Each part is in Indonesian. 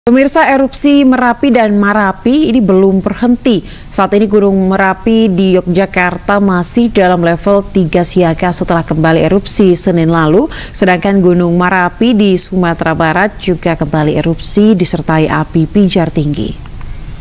Pemirsa, erupsi Merapi dan Marapi ini belum berhenti. Saat ini Gunung Merapi di Yogyakarta masih dalam level 3 siaga setelah kembali erupsi Senin lalu. Sedangkan Gunung Marapi di Sumatera Barat juga kembali erupsi disertai api pijar tinggi.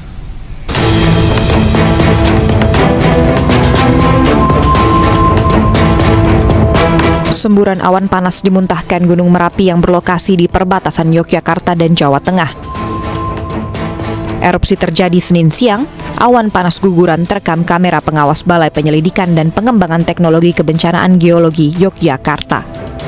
Semburan awan panas dimuntahkan Gunung Merapi yang berlokasi di perbatasan Yogyakarta dan Jawa Tengah. Erupsi terjadi Senin siang, awan panas guguran terekam kamera pengawas Balai Penyelidikan dan Pengembangan Teknologi Kebencanaan Geologi Yogyakarta.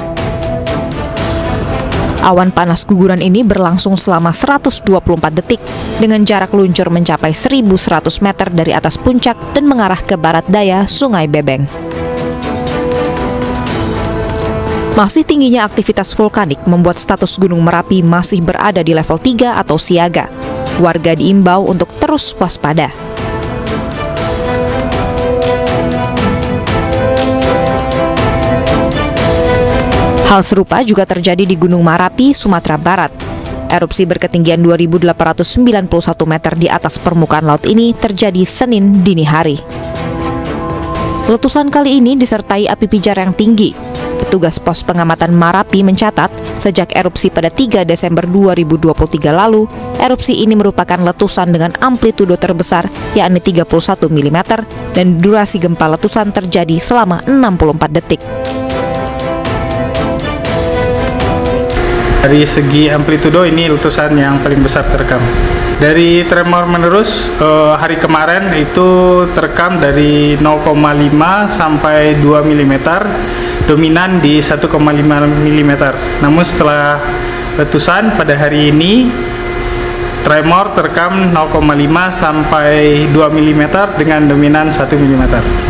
Awan panas guguran ini berlangsung selama 124 detik dengan jarak luncur mencapai 1.100 meter dari atas puncak dan mengarah ke barat daya Sungai Bebeng. Masih tingginya aktivitas vulkanik membuat status Gunung Merapi masih berada di level 3 atau siaga. Warga diimbau untuk terus waspada. Hal serupa juga terjadi di Gunung Marapi, Sumatera Barat. Erupsi berketinggian 2.891 meter di atas permukaan laut ini terjadi Senin dini hari. Letusan kali ini disertai api pijar yang tinggi. Petugas pos pengamatan Marapi mencatat, sejak erupsi pada 3 Desember 2023 lalu, erupsi ini merupakan letusan dengan amplitudo terbesar, yakni 31 mm, dan durasi gempa letusan terjadi selama 64 detik. Dari segi amplitudo ini letusan yang paling besar terekam. Dari tremor menerus hari kemarin itu terekam dari 0,5 sampai 2 mm, dominan di 1,5 mm. Namun setelah letusan pada hari ini, tremor terekam 0,5 sampai 2 mm dengan dominan 1 mm.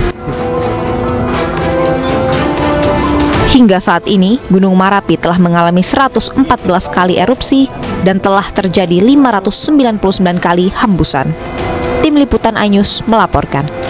Hingga saat ini, Gunung Marapi telah mengalami 114 kali erupsi dan telah terjadi 599 kali hembusan. Tim Liputan iNews melaporkan.